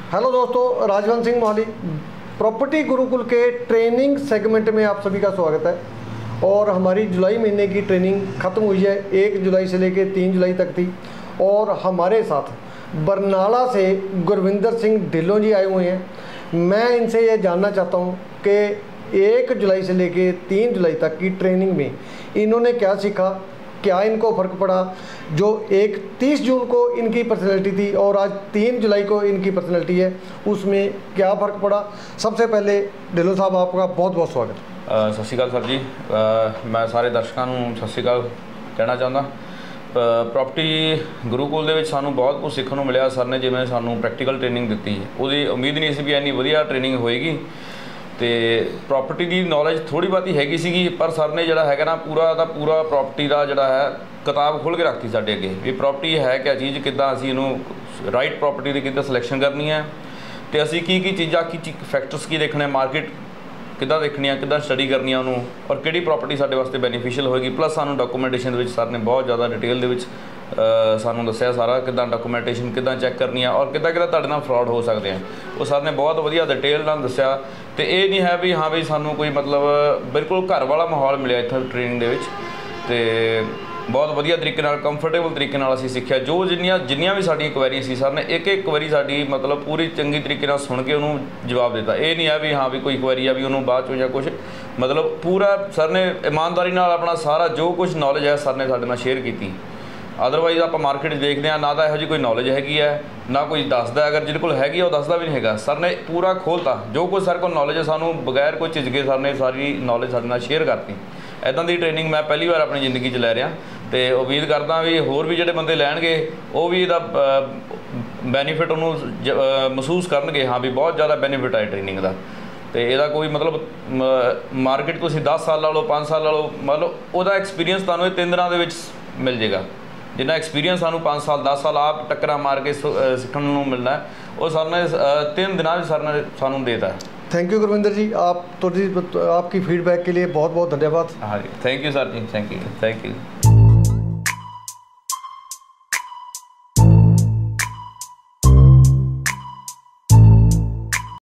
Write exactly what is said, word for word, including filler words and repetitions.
Hello दोस्तों, Rajwant Singh Mohali property Gurukul के training segment में आप सभी का स्वागत है। और हमारी जुलाई महीने की ट्रेनिंग ख़त्म हुई है, एक जुलाई से लेकर तीन जुलाई तक थी। और हमारे साथ बरनाला से गुरविंदर सिंह ढिल्लों जी आए हुए हैं। मैं इनसे ये जानना चाहता हूँ कि एक जुलाई से लेकर तीन जुलाई तक की ट्रेनिंग में इन्होंने क्या सीखा, क्या इनको फ़र्क पड़ा। जो एक तीस जून को इनकी पर्सनैलिटी थी और आज तीन जुलाई को इनकी पर्सनैलिटी है, उसमें क्या फ़र्क पड़ा। सबसे पहले ढिल्लों साहब, आपका बहुत बहुत स्वागत। सत श्री अकाल सर जी। आ, मैं सारे दर्शकों को सत श्री अकाल कहना चाहता। प्रॉपर्टी गुरुकुल ਦੇ ਵਿੱਚ ਸਾਨੂੰ ਬਹੁਤ ਕੁਝ ਸਿੱਖਣ ਨੂੰ ਮਿਲਿਆ। ਸਰ ਨੇ ਜਿਵੇਂ ਸਾਨੂੰ ਪ੍ਰੈਕਟੀਕਲ ਟ੍ਰੇਨਿੰਗ ਦਿੱਤੀ, ਉਹਦੀ ਉਮੀਦ ਨਹੀਂ ਸੀ ਵੀ ਇੰਨੀ ਵਧੀਆ ਟ੍ਰੇਨਿੰਗ ਹੋਏਗੀ। ਤੇ ਪ੍ਰੋਪਰਟੀ ਦੀ ਨੌਲੇਜ ਥੋੜੀ ਬਹੁਤੀ ਹੈਗੀ ਸੀਗੀ, ਪਰ ਸਰ ਨੇ ਜਿਹੜਾ ਹੈਗਾ ਨਾ ਪੂਰਾ ਦਾ ਪੂਰਾ ਪ੍ਰੋਪਰਟੀ ਦਾ ਜਿਹੜਾ ਹੈ ਕਿਤਾਬ ਖੋਲ੍ਹ ਕੇ ਰੱਖਤੀ ਸਾਡੇ ਅੱਗੇ ਵੀ ਪ੍ਰੋਪਰਟੀ ਹੈ ਕਿਆ ਚੀਜ਼, ਕਿੱਦਾਂ ਅਸੀਂ ਇਹਨੂੰ ਰਾਈਟ ਪ੍ਰੋਪਰਟੀ ਦੀ ਕਿੱਦਾਂ ਸਿਲੈਕਸ਼ਨ ਕਰਨੀ ਹੈ ਤੇ ਅਸੀਂ ਕੀ ਕੀ ਚੀਜ਼ਾਂ ਕੀ ਫੈਕਟਰਸ ਕੀ ਦੇਖਣੇ, ਮਾਰਕੀਟ ਕਿੱਦਾਂ ਦੇਖਣੀ ਆ, ਕਿੱਦਾਂ ਸਟੱਡੀ ਕਰਨੀ ਆ ਉਹਨੂੰ, ਔਰ ਕਿਹੜੀ ਪ੍ਰੋਪਰਟੀ ਸਾਡੇ ਵਾਸਤੇ ਬੈਨੀਫੀਸ਼ੀਅਲ ਹੋਏਗੀ। ਪਲੱਸ ਸਾਨੂੰ ਡਾਕੂਮੈਂਟੇਸ਼ਨ ਦੇ ਵਿੱਚ ਸਰ ਨੇ ਬਹੁਤ ਜ਼ਿਆਦਾ ਡਿਟੇਲ ਦੇ ਵਿੱਚ ਸਾਨੂੰ ਦੱਸਿਆ ਸਾਰਾ, ਕਿੱਦਾਂ ਡਾਕੂਮੈਂਟੇਸ਼ਨ ਕਿੱਦਾਂ ਚੈੱਕ ਕਰਨੀ ਆ ਔਰ ਕਿੱਦਾਂ ਕਿੱਦਾਂ ਤੁਹਾਡੇ ਨਾਲ ਫਰਾਡ ਹੋ ਸਕਦੇ ਆ। ਉਹ ਸਰ ਨੇ ਬਹੁਤ ਵਧੀਆ ਡਿਟੇਲ ਨਾਲ ਦੱਸਿਆ। ਤੇ ਇਹ ਨਹੀਂ ਹੈ ਵੀ ਹਾਂ ਵੀ ਸਾਨੂੰ ਕੋਈ ਮਤਲਬ ਬਿਲਕੁਲ ਘਰ ਵਾਲਾ ਮਾਹੌਲ ਮਿਲਿਆ ਇੱਥੇ ਟ੍ਰੇਨਿੰਗ ਦੇ ਵਿੱਚ। ਤੇ ਬਹੁਤ ਵਧੀਆ ਤਰੀਕੇ ਨਾਲ ਕੰਫਰਟੇਬਲ ਤਰੀਕੇ ਨਾਲ ਅਸੀਂ ਸਿੱਖਿਆ। ਜੋ ਜਿੰਨੀਆਂ ਜਿੰਨੀਆਂ ਵੀ ਸਾਡੀਆਂ ਕੁਐਰੀਆਂ ਸੀ ਸਰ ਨੇ ਇੱਕ ਇੱਕ ਵਾਰੀ ਸਾਡੀ ਮਤਲਬ ਪੂਰੀ ਚੰਗੀ ਤਰੀਕੇ ਨਾਲ ਸੁਣ ਕੇ ਉਹਨੂੰ ਜਵਾਬ ਦਿੱਤਾ। ਇਹ ਨਹੀਂ ਹੈ ਵੀ ਹਾਂ ਵੀ ਕੋਈ ਕੁਐਰੀ ਆ ਵੀ ਉਹਨੂੰ ਬਾਅਦ ਚੋਂ ਜਾਂ ਕੁਛ, ਮਤਲਬ ਪੂਰਾ ਸਰ ਨੇ ਇਮਾਨਦਾਰੀ ਨਾਲ ਆਪਣਾ ਸਾਰਾ ਜੋ ਕੁਛ ਨੌਲੇਜ ਹੈ ਸਰ ਨੇ ਸਾਡੇ ਨਾਲ ਸ਼ੇਅਰ ਕੀਤੀ। ਅਦਰਵਾਈਜ਼ ਆਪਾਂ ਮਾਰਕੀਟ 'ਚ ਦੇਖਦੇ ਹਾਂ ਨਾ ਤਾਂ ਇਹੋ ਜਿਹੀ ਕੋਈ ਨੌਲੇਜ ਹੈਗੀ ਹੈ, ਨਾ ਕੋਈ ਦੱਸਦਾ। ਅਗਰ ਜਿਹਦੇ ਕੋਲ ਹੈਗੀ ਉਹ ਦੱਸਦਾ ਵੀ ਨਹੀਂ ਹੈਗਾ। ਸਰ ਨੇ ਪੂਰਾ ਖੋਲ੍ਹਤਾ, ਜੋ ਕੁਛ ਸਰ ਕੋਲ ਨੌਲੇਜ ਹੈ ਸਾਨੂੰ ਬਗੈਰ ਕੋਈ ਝਿਜਕੇ ਸਰ ਨੇ ਸਾਰੀ ਨੌਲੇਜ ਸਾਡੇ ਨਾਲ ਸ਼ੇਅਰ ਕਰਤੀ। ਇੱਦਾਂ ਦੀ ਟ੍ਰੇਨਿੰਗ ਮੈਂ ਪਹਿਲੀ ਵਾਰ ਆਪਣੀ ਜ਼ਿੰਦਗੀ 'ਚ ਲੈ ਰਿਹਾ ਤੇ ਉਮੀਦ ਕਰਦਾ ਵੀ ਹੋਰ ਵੀ ਜਿਹੜੇ ਬੰਦੇ ਲੈਣਗੇ ਉਹ ਵੀ ਇਹਦਾ ਬੈਨੀਫਿਟ ਉਹਨੂੰ ਮਹਿਸੂਸ ਕਰਨਗੇ। ਹਾਂ ਵੀ ਬਹੁਤ ਜ਼ਿਆਦਾ ਬੈਨੀਫਿਟ ਹੈ ਟ੍ਰੇਨਿੰਗ ਦਾ। ਤੇ ਇਹਦਾ ਕੋਈ ਮਤਲਬ ਮਾਰਕੀਟ ਤੁਸੀਂ ਦਸ ਸਾਲ ਲਾ ਲਓ, ਪੰਜ ਸਾਲ ਲਾ ਲਓ, ਮਤਲਬ ਉਹਦਾ ਐਕਸਪੀਰੀਅੰਸ ਤੁਹਾਨੂੰ ਇਹ ਤਿੰਨ ਦਿਨਾਂ ਦੇ ਵਿੱਚ ਮਿਲ ਜਾਏਗਾ। ਜਿੰਨਾ ਐਕਸਪੀਰੀਅੰਸ ਸਾਨੂੰ ਪੰਜ ਸਾਲ ਦਸ ਸਾਲ ਆਪ ਟੱਕਰਾਂ ਮਾਰ ਕੇ ਸਿੱਖਣ ਨੂੰ ਮਿਲਣਾ, ਉਹ ਸਰ ਨੇ ਤਿੰਨ ਦਿਨਾਂ ਵਿੱਚ सर ने सानू देता है। थैंक यू गुरविंदर जी, आप तो आपकी फीडबैक के लिए बहुत बहुत धन्यवाद। हाँ जी, thank you sir ji, thank you thank you.